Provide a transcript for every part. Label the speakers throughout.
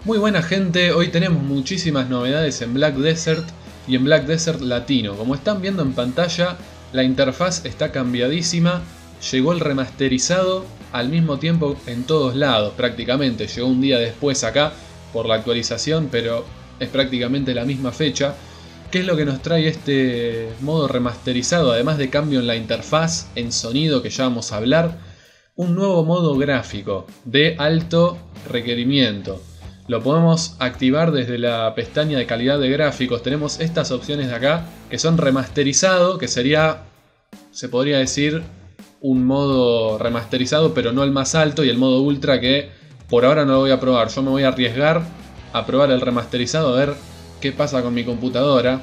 Speaker 1: Muy buena gente, hoy tenemos muchísimas novedades en Black Desert y en Black Desert Latino. Como están viendo en pantalla, la interfaz está cambiadísima, llegó el remasterizado al mismo tiempo en todos lados prácticamente. Llegó un día después acá por la actualización, pero es prácticamente la misma fecha. ¿Qué es lo que nos trae este modo remasterizado? Además de cambio en la interfaz, en sonido que ya vamos a hablar, un nuevo modo gráfico de alto requerimiento. Lo podemos activar desde la pestaña de calidad de gráficos. Tenemos estas opciones de acá que son remasterizado, que sería, se podría decir, un modo remasterizado pero no el más alto, y el modo ultra que por ahora no lo voy a probar. Yo me voy a arriesgar a probar el remasterizado a ver qué pasa con mi computadora.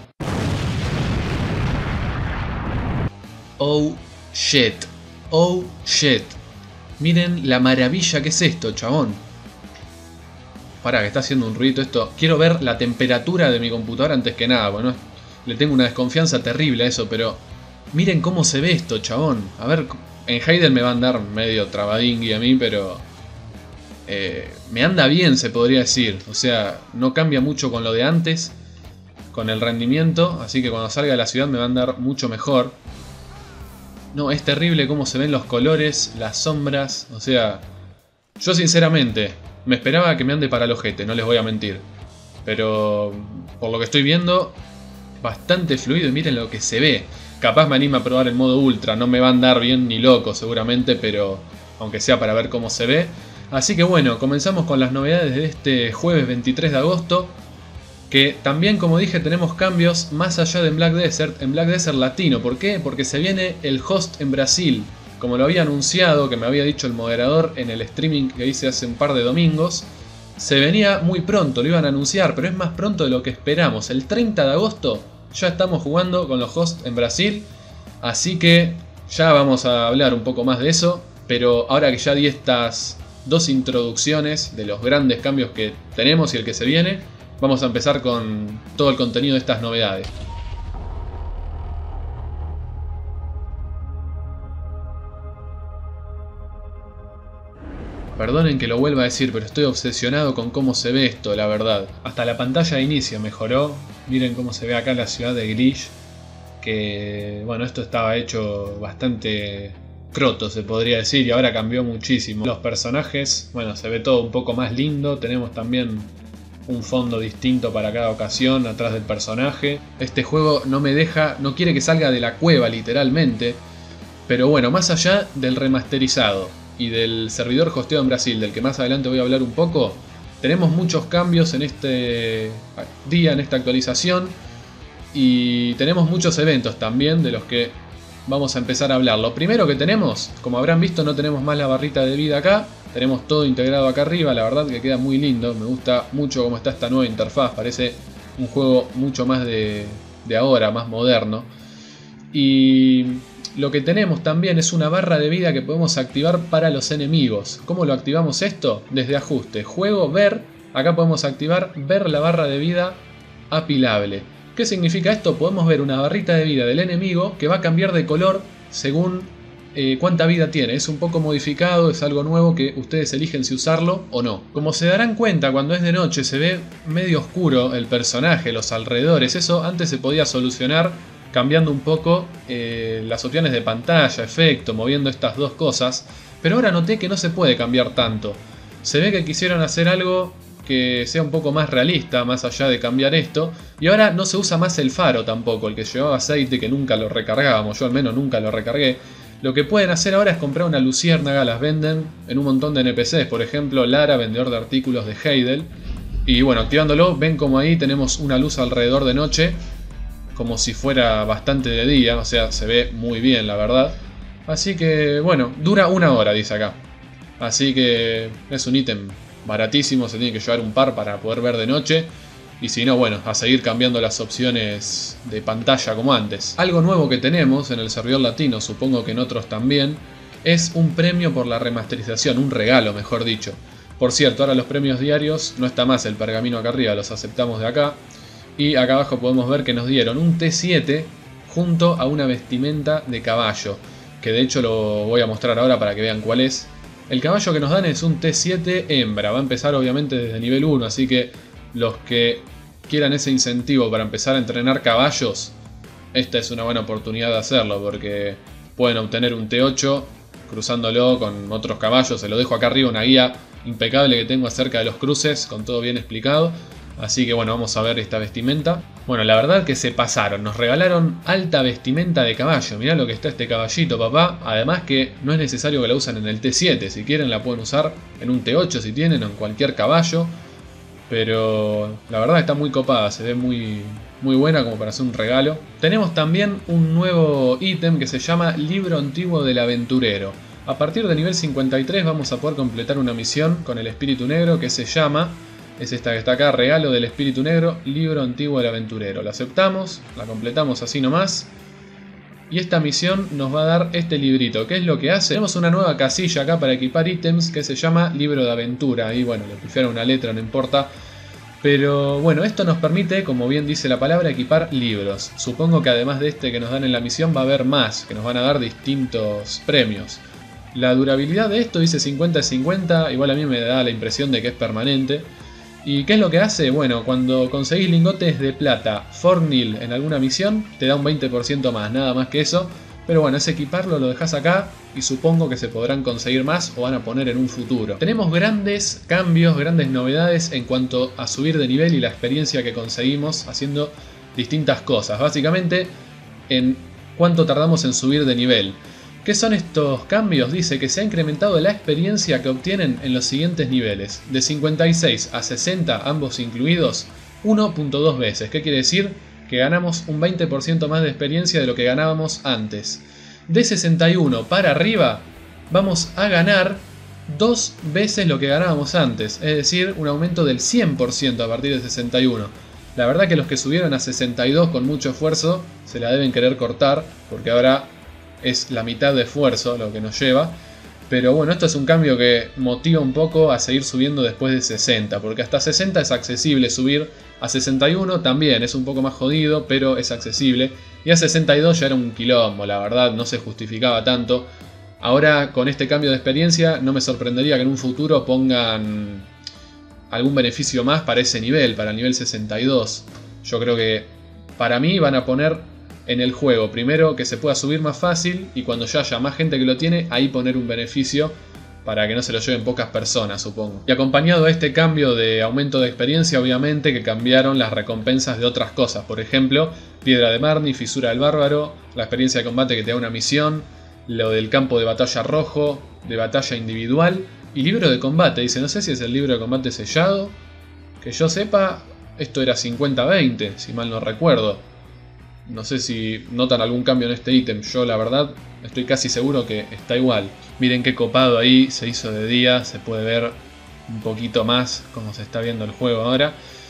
Speaker 1: Oh shit, oh shit. Miren la maravilla que es esto, chabón. Pará, que está haciendo un ruido esto. Quiero ver la temperatura de mi computadora antes que nada. Bueno, le tengo una desconfianza terrible a eso, pero miren cómo se ve esto, chabón. A ver, en Heidel me va a andar medio trabadingui a mí, pero me anda bien, se podría decir. O sea, no cambia mucho con lo de antes, con el rendimiento, así que cuando salga de la ciudad me va a andar mucho mejor. No, es terrible cómo se ven los colores, las sombras. O sea, yo sinceramente me esperaba que me ande para el ojete, no les voy a mentir. Pero por lo que estoy viendo, bastante fluido y miren lo que se ve. Capaz me anima a probar el modo ultra, no me va a andar bien ni loco seguramente, pero aunque sea para ver cómo se ve. Así que bueno, comenzamos con las novedades de este jueves 23 de agosto. Que también, como dije, tenemos cambios más allá de en Black Desert Latino. ¿Por qué? Porque se viene el host en Brasil. Como lo había anunciado, que me había dicho el moderador en el streaming que hice hace un par de domingos, se venía muy pronto, lo iban a anunciar, pero es más pronto de lo que esperamos. El 30 de agosto ya estamos jugando con los hosts en Brasil, así que ya vamos a hablar un poco más de eso. Pero ahora que ya di estas dos introducciones de los grandes cambios que tenemos y el que se viene, vamos a empezar con todo el contenido de estas novedades. Perdonen que lo vuelva a decir, pero estoy obsesionado con cómo se ve esto, la verdad. Hasta la pantalla de inicio mejoró. Miren cómo se ve acá la ciudad de Grish. Que, bueno, esto estaba hecho bastante croto, se podría decir, y ahora cambió muchísimo. Los personajes, bueno, se ve todo un poco más lindo. Tenemos también un fondo distinto para cada ocasión atrás del personaje. Este juego no me deja, no quiere que salga de la cueva literalmente. Pero bueno, más allá del remasterizado y del servidor hosteado en Brasil, del que más adelante voy a hablar un poco, tenemos muchos cambios en este día, en esta actualización, y tenemos muchos eventos también de los que vamos a empezar a hablar. Lo primero que tenemos, como habrán visto, no tenemos más la barrita de vida acá, tenemos todo integrado acá arriba. La verdad que queda muy lindo, me gusta mucho cómo está esta nueva interfaz, parece un juego mucho más de ahora, más moderno. Y lo que tenemos también es una barra de vida que podemos activar para los enemigos. ¿Cómo lo activamos esto? Desde ajuste, juego, ver. Acá podemos activar ver la barra de vida apilable. ¿Qué significa esto? Podemos ver una barrita de vida del enemigo que va a cambiar de color según cuánta vida tiene. Es un poco modificado, es algo nuevo que ustedes eligen si usarlo o no. Como se darán cuenta, cuando es de noche se ve medio oscuro el personaje, los alrededores. Eso antes se podía solucionar cambiando un poco las opciones de pantalla, efecto, moviendo estas dos cosas. Pero ahora noté que no se puede cambiar tanto. Se ve que quisieron hacer algo que sea un poco más realista, más allá de cambiar esto. Y ahora no se usa más el faro tampoco, el que llevaba aceite, que nunca lo recargábamos. Yo al menos nunca lo recargué. Lo que pueden hacer ahora es comprar una luciérnaga, las venden en un montón de NPCs. Por ejemplo, Lara, vendedor de artículos de Heidel. Y bueno, activándolo, ven como ahí tenemos una luz alrededor de noche, como si fuera bastante de día, o sea, se ve muy bien, la verdad. Así que, bueno, dura 1 hora, dice acá. Así que es un ítem baratísimo, se tiene que llevar un par para poder ver de noche. Y si no, bueno, a seguir cambiando las opciones de pantalla como antes. Algo nuevo que tenemos en el servidor latino, supongo que en otros también, es un premio por la remasterización, un regalo, mejor dicho. Por cierto, ahora los premios diarios, no está más el pergamino acá arriba, los aceptamos de acá. Y acá abajo podemos ver que nos dieron un T7 junto a una vestimenta de caballo, que de hecho lo voy a mostrar ahora para que vean cuál es. El caballo que nos dan es un T7 hembra, va a empezar obviamente desde nivel 1, así que los que quieran ese incentivo para empezar a entrenar caballos, esta es una buena oportunidad de hacerlo, porque pueden obtener un T8 cruzándolo con otros caballos. Se lo dejo acá arriba, una guía impecable que tengo acerca de los cruces, con todo bien explicado. Así que bueno, vamos a ver esta vestimenta. Bueno, la verdad que se pasaron, nos regalaron alta vestimenta de caballo. Mirá lo que está este caballito, papá. Además que no es necesario que la usen en el T7, si quieren la pueden usar en un T8 si tienen, o en cualquier caballo. Pero la verdad está muy copada, se ve muy buena como para hacer un regalo. Tenemos también un nuevo ítem que se llama Libro Antiguo del Aventurero. A partir de nivel 53 vamos a poder completar una misión con el Espíritu Negro que se llama, es esta que está acá, Regalo del Espíritu Negro, Libro Antiguo del Aventurero. La aceptamos, la completamos así nomás. Y esta misión nos va a dar este librito. ¿Qué es lo que hace? Tenemos una nueva casilla acá para equipar ítems que se llama Libro de Aventura. Ahí bueno, le pifiaron una letra, no importa. Pero bueno, esto nos permite, como bien dice la palabra, equipar libros. Supongo que además de este que nos dan en la misión va a haber más, que nos van a dar distintos premios. La durabilidad de esto dice 50-50, igual a mí me da la impresión de que es permanente. ¿Y qué es lo que hace? Bueno, cuando conseguís lingotes de plata Fornil en alguna misión, te da un 20% más, nada más que eso. Pero bueno, es equiparlo, lo dejas acá y supongo que se podrán conseguir más o van a poner en un futuro. Tenemos grandes cambios, grandes novedades en cuanto a subir de nivel y la experiencia que conseguimos haciendo distintas cosas. Básicamente, en cuánto tardamos en subir de nivel. ¿Qué son estos cambios? Dice que se ha incrementado la experiencia que obtienen en los siguientes niveles. De 56 a 60, ambos incluidos, 1.2 veces. ¿Qué quiere decir? Que ganamos un 20% más de experiencia de lo que ganábamos antes. De 61 para arriba, vamos a ganar 2 veces lo que ganábamos antes. Es decir, un aumento del 100% a partir de 61. La verdad que los que subieron a 62 con mucho esfuerzo, se la deben querer cortar, porque ahora es la mitad de esfuerzo lo que nos lleva. Pero bueno, esto es un cambio que motiva un poco a seguir subiendo después de 60, porque hasta 60 es accesible subir, a 61 también es un poco más jodido, pero es accesible, y a 62 ya era un quilombo, la verdad no se justificaba tanto. Ahora con este cambio de experiencia no me sorprendería que en un futuro pongan algún beneficio más para ese nivel, para el nivel 62. Yo creo que para mí van a poner en el juego primero que se pueda subir más fácil, y cuando ya haya más gente que lo tiene, ahí poner un beneficio para que no se lo lleven pocas personas, supongo. Y acompañado a este cambio de aumento de experiencia, obviamente que cambiaron las recompensas de otras cosas. Por ejemplo, Piedra de Marni, Fisura del Bárbaro, la experiencia de combate que te da una misión, lo del campo de batalla rojo, de batalla individual, y libro de combate. Dice, no sé si es el libro de combate sellado. Que yo sepa, esto era 50-20, si mal no recuerdo. No sé si notan algún cambio en este ítem. Yo la verdad estoy casi seguro que está igual. Miren qué copado ahí, se hizo de día, se puede ver un poquito más cómo se está viendo el juego ahora.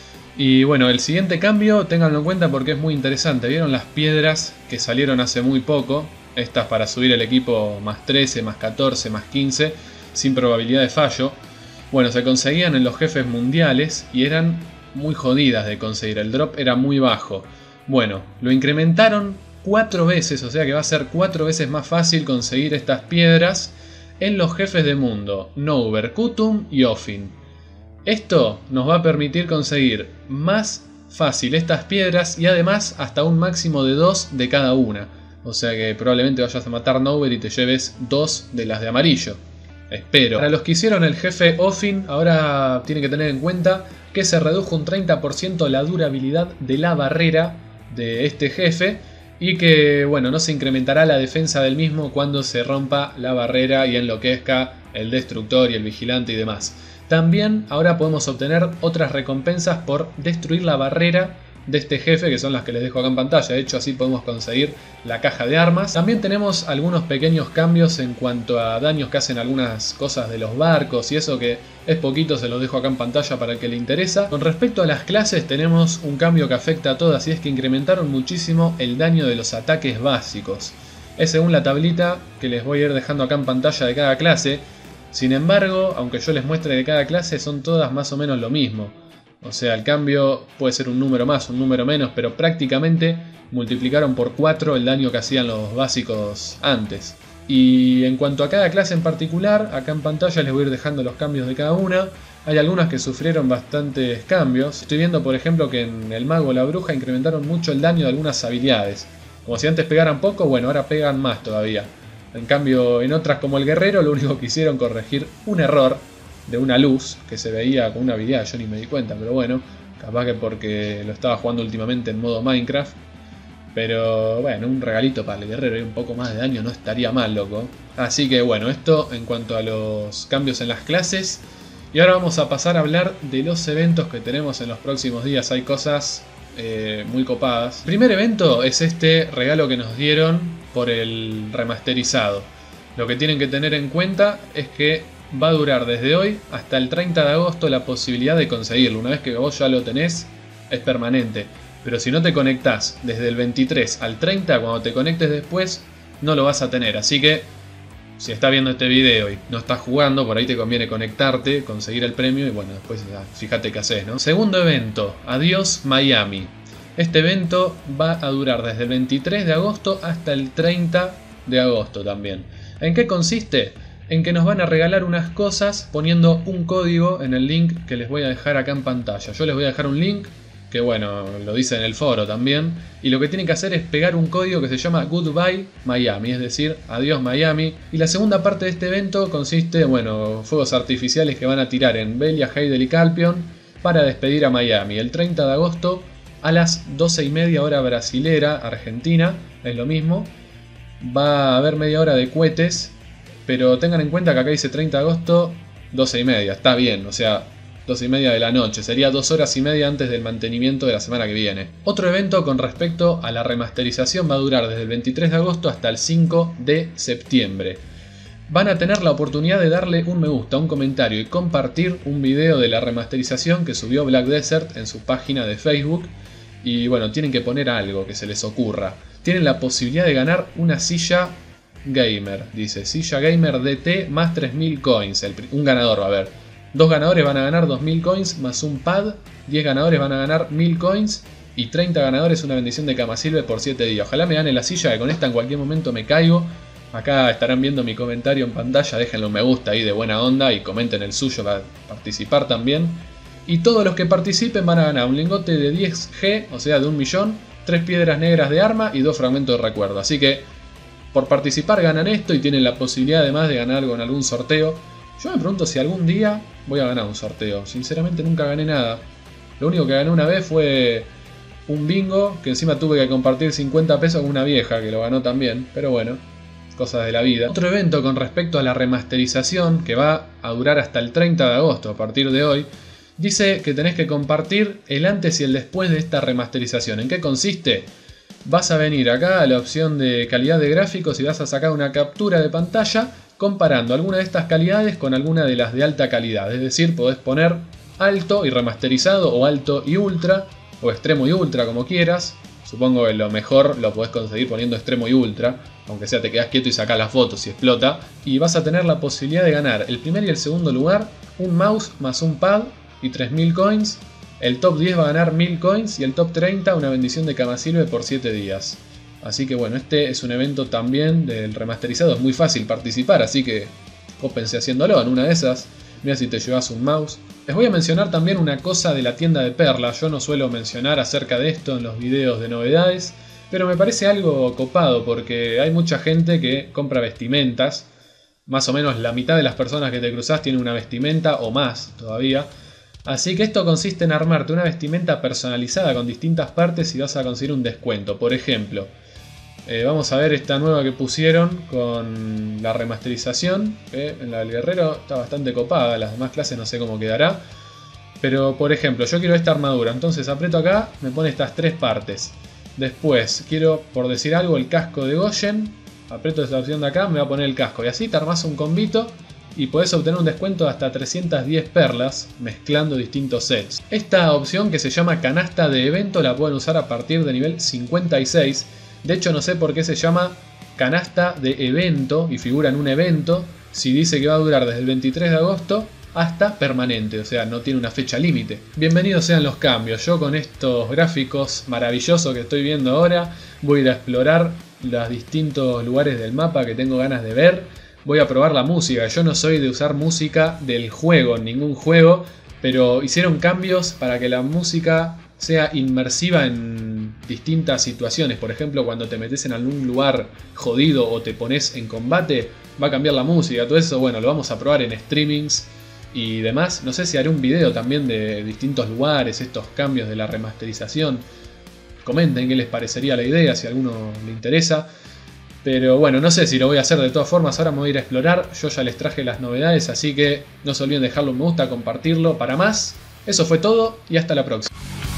Speaker 1: Y bueno, el siguiente cambio, ténganlo en cuenta porque es muy interesante. ¿Vieron las piedras que salieron hace muy poco? Estas para subir el equipo más 13, más 14, más 15, sin probabilidad de fallo. Bueno, se conseguían en los jefes mundiales y eran muy jodidas de conseguir. El drop era muy bajo. Bueno, lo incrementaron 4 veces, o sea que va a ser 4 veces más fácil conseguir estas piedras en los jefes de mundo, Nouver, Kutum y Ofin. Esto nos va a permitir conseguir más fácil estas piedras y además hasta un máximo de 2 de cada una. O sea que probablemente vayas a matar Nouver y te lleves 2 de las de amarillo. Espero. Para los que hicieron el jefe Ofin, ahora tienen que tener en cuenta que se redujo un 30% la durabilidad de la barrera de este jefe y que bueno, no se incrementará la defensa del mismo cuando se rompa la barrera y enloquezca el destructor y el vigilante y demás. También ahora podemos obtener otras recompensas por destruir la barrera de este jefe, que son las que les dejo acá en pantalla. De hecho, así podemos conseguir la caja de armas. También tenemos algunos pequeños cambios en cuanto a daños que hacen algunas cosas de los barcos y eso, que es poquito, se los dejo acá en pantalla para el que le interesa. Con respecto a las clases, tenemos un cambio que afecta a todas, y es que incrementaron muchísimo el daño de los ataques básicos. Es según la tablita que les voy a ir dejando acá en pantalla de cada clase. Sin embargo, aunque yo les muestre de cada clase, son todas más o menos lo mismo. O sea, el cambio puede ser un número más, un número menos, pero prácticamente multiplicaron por 4 el daño que hacían los básicos antes. Y en cuanto a cada clase en particular, acá en pantalla les voy a ir dejando los cambios de cada una. Hay algunas que sufrieron bastantes cambios. Estoy viendo por ejemplo que en el mago o la bruja incrementaron mucho el daño de algunas habilidades. Como si antes pegaran poco, bueno, ahora pegan más todavía. En cambio, en otras como el guerrero, lo único que hicieron corregir un error de una luz que se veía con una habilidad, yo ni me di cuenta, pero bueno, capaz que porque lo estaba jugando últimamente en modo Minecraft. Pero bueno, un regalito para el guerrero y un poco más de daño no estaría mal, loco. Así que bueno, esto en cuanto a los cambios en las clases. Y ahora vamos a pasar a hablar de los eventos que tenemos en los próximos días. Hay cosas muy copadas. El primer evento es este regalo que nos dieron por el remasterizado. Lo que tienen que tener en cuenta es que va a durar desde hoy hasta el 30 de agosto la posibilidad de conseguirlo. Una vez que vos ya lo tenés, es permanente. Pero si no te conectás desde el 23 al 30, cuando te conectes después, no lo vas a tener. Así que, si estás viendo este video y no estás jugando, por ahí te conviene conectarte, conseguir el premio y bueno, después fíjate qué haces, ¿no? Segundo evento, Adiós Miami. Este evento va a durar desde el 23 de agosto hasta el 30 de agosto también. ¿En qué consiste? En que nos van a regalar unas cosas poniendo un código en el link que les voy a dejar acá en pantalla. Yo les voy a dejar un link que bueno, lo dice en el foro también, y lo que tienen que hacer es pegar un código que se llama Goodbye Miami, es decir, adiós Miami. Y la segunda parte de este evento consiste, bueno, fuegos artificiales que van a tirar en Velia, Heidel y Calpion para despedir a Miami. El 30 de agosto a las 12:30 hora brasilera, Argentina, es lo mismo. Va a haber media hora de cohetes, pero tengan en cuenta que acá dice 30 de agosto, 12:30, está bien, o sea, 12:30 de la noche, sería 2 horas y media antes del mantenimiento de la semana que viene. Otro evento con respecto a la remasterización va a durar desde el 23 de agosto hasta el 5 de septiembre. Van a tener la oportunidad de darle un me gusta, un comentario y compartir un video de la remasterización que subió Black Desert en su página de Facebook. Y bueno, tienen que poner algo que se les ocurra. Tienen la posibilidad de ganar una silla gamer, dice, silla gamer DT más 3000 coins, un ganador va a haber. 2 ganadores van a ganar 2000 coins más un pad, 10 ganadores van a ganar 1000 coins y 30 ganadores una bendición de Camasilve por 7 días. Ojalá me gane la silla, que con esta en cualquier momento me caigo. Acá estarán viendo mi comentario en pantalla, déjenle un me gusta ahí de buena onda y comenten el suyo para participar también. Y todos los que participen van a ganar un lingote de 10G, o sea de 1 millón, 3 piedras negras de arma y 2 fragmentos de recuerdo. Así que por participar ganan esto y tienen la posibilidad además de ganar algo en algún sorteo. Yo me pregunto si algún día voy a ganar un sorteo. Sinceramente nunca gané nada. Lo único que gané una vez fue un bingo, que encima tuve que compartir 50 pesos con una vieja que lo ganó también. Pero bueno, cosas de la vida. Otro evento con respecto a la remasterización, que va a durar hasta el 30 de agosto a partir de hoy, dice que tenés que compartir el antes y el después de esta remasterización. ¿En qué consiste? Vas a venir acá a la opción de calidad de gráficos y vas a sacar una captura de pantalla comparando alguna de estas calidades con alguna de las de alta calidad. Es decir, podés poner alto y remasterizado o alto y ultra o extremo y ultra como quieras. Supongo que lo mejor lo podés conseguir poniendo extremo y ultra, aunque sea te quedás quieto y sacás las fotos y explota. Y vas a tener la posibilidad de ganar el primer y el segundo lugar, un mouse más un pad y 3000 coins. El top 10 va a ganar 1000 coins y el top 30 una bendición de Camasilve por 7 días. Así que bueno, este es un evento también del remasterizado, es muy fácil participar, así que cópense haciéndolo. En una de esas, mira si te llevas un mouse. Les voy a mencionar también una cosa de la tienda de Perla. Yo no suelo mencionar acerca de esto en los videos de novedades, pero me parece algo copado porque hay mucha gente que compra vestimentas. Más o menos la mitad de las personas que te cruzás tienen una vestimenta o más todavía. Así que esto consiste en armarte una vestimenta personalizada con distintas partes y vas a conseguir un descuento. Por ejemplo, vamos a ver esta nueva que pusieron con la remasterización. En la del guerrero está bastante copada, las demás clases no sé cómo quedará. Pero por ejemplo, yo quiero esta armadura, entonces aprieto acá, me pone estas 3 partes. Después quiero, por decir algo, el casco de Goyen. Aprieto esta opción de acá, me va a poner el casco. Y así te armás un combito y podés obtener un descuento de hasta 310 perlas mezclando distintos sets. Esta opción, que se llama canasta de evento, la pueden usar a partir de nivel 56. De hecho no sé por qué se llama canasta de evento y figura en un evento si dice que va a durar desde el 23 de agosto hasta permanente, o sea, no tiene una fecha límite. Bienvenidos sean los cambios. Yo con estos gráficos maravillosos que estoy viendo ahora voy a ir a explorar los distintos lugares del mapa que tengo ganas de ver. Voy a probar la música. Yo no soy de usar música del juego en ningún juego, pero hicieron cambios para que la música sea inmersiva en distintas situaciones. Por ejemplo, cuando te metes en algún lugar jodido o te pones en combate, va a cambiar la música. Todo eso, bueno, lo vamos a probar en streamings y demás. No sé si haré un video también de distintos lugares, estos cambios de la remasterización. Comenten qué les parecería la idea, si a alguno le interesa. Pero bueno, no sé si lo voy a hacer de todas formas. Ahora me voy a ir a explorar. Yo ya les traje las novedades, así que no se olviden dejarle un me gusta, compartirlo. Para más, eso fue todo y hasta la próxima.